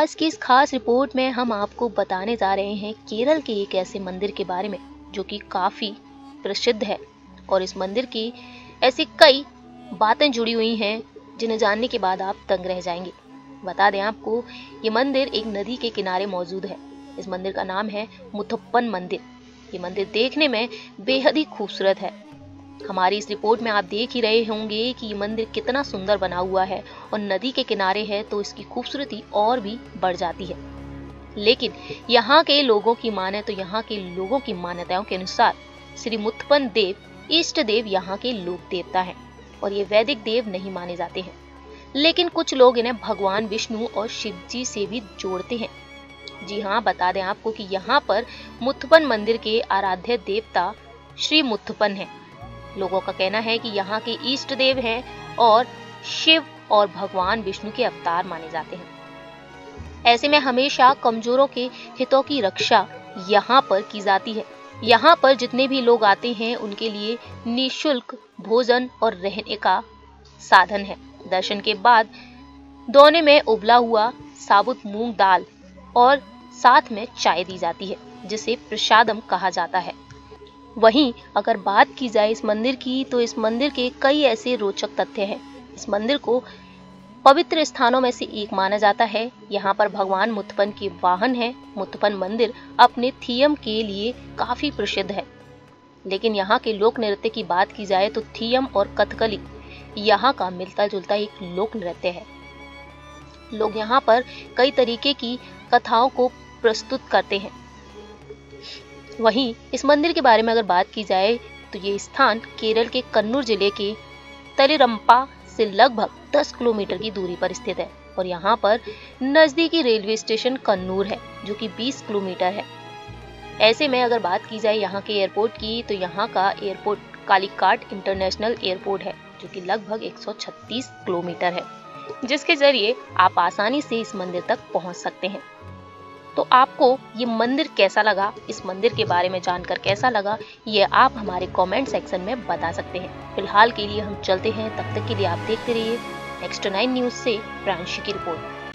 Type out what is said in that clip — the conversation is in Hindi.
आज की इस खास रिपोर्ट में हम आपको बताने जा रहे हैं केरल के एक ऐसे मंदिर के बारे में जो कि काफी प्रसिद्ध है और इस मंदिर की ऐसी कई बातें जुड़ी हुई हैं जिन्हें जानने के बाद आप दंग रह जाएंगे। बता दें आपको, ये मंदिर एक नदी के किनारे मौजूद है। इस मंदिर का नाम है मुथुप्पन मंदिर। ये मंदिर देखने में बेहद ही खूबसूरत है। हमारी इस रिपोर्ट में आप देख ही रहे होंगे कि ये मंदिर कितना सुंदर बना हुआ है और नदी के किनारे है तो इसकी खूबसूरती और भी बढ़ जाती है। लेकिन यहाँ के लोगों की मान्यताओं के अनुसार श्री मुथुप्पन देव इष्ट देव यहाँ के लोक देवता हैं और ये वैदिक देव नहीं माने जाते हैं। लेकिन कुछ लोग इन्हें भगवान विष्णु और शिव जी से भी जोड़ते हैं। जी हाँ, बता दें आपको कि यहाँ पर मुथुप्पन मंदिर के आराध्य देवता श्री मुथुप्पन हैं। लोगों का कहना है कि यहाँ के इष्ट देव हैं और शिव और भगवान विष्णु के अवतार माने जाते हैं। ऐसे में हमेशा कमजोरों के हितों की रक्षा यहाँ पर की जाती है। यहाँ पर जितने भी लोग आते हैं उनके लिए निःशुल्क भोजन और रहने का साधन है। दर्शन के बाद दोने में उबला हुआ साबुत मूंग दाल और साथ में चाय दी जाती है जिसे प्रसादम कहा जाता है। वहीं अगर बात की जाए इस मंदिर की तो इस मंदिर के कई ऐसे रोचक तथ्य हैं। इस मंदिर को पवित्र स्थानों में से एक माना जाता है। यहाँ पर भगवान मुथुप्पन के वाहन है। मुथुप्पन मंदिर अपने थियम के लिए काफी प्रसिद्ध है। लेकिन यहाँ के लोक नृत्य की बात की जाए तो थियम और कथकली यहाँ का मिलता जुलता एक लोक नृत्य है। लोग यहाँ पर कई तरीके की कथाओं को प्रस्तुत करते हैं। वहीं इस मंदिर के बारे में अगर बात की जाए तो ये स्थान केरल के कन्नूर जिले के तलिरम्पा से लगभग 10 किलोमीटर की दूरी पर स्थित है और यहाँ पर नजदीकी रेलवे स्टेशन कन्नूर है जो कि 20 किलोमीटर है। ऐसे में अगर बात की जाए यहाँ के एयरपोर्ट की तो यहाँ का एयरपोर्ट कालीकाट इंटरनेशनल एयरपोर्ट है जो कि लगभग 136 किलोमीटर है, जिसके जरिए आप आसानी से इस मंदिर तक पहुँच सकते हैं। तो आपको ये मंदिर कैसा लगा, इस मंदिर के बारे में जानकर कैसा लगा, ये आप हमारे कमेंट सेक्शन में बता सकते हैं। फिलहाल के लिए हम चलते हैं, तब तक के लिए आप देखते रहिए नेक्स्ट 9 न्यूज़ से प्रांशी की रिपोर्ट।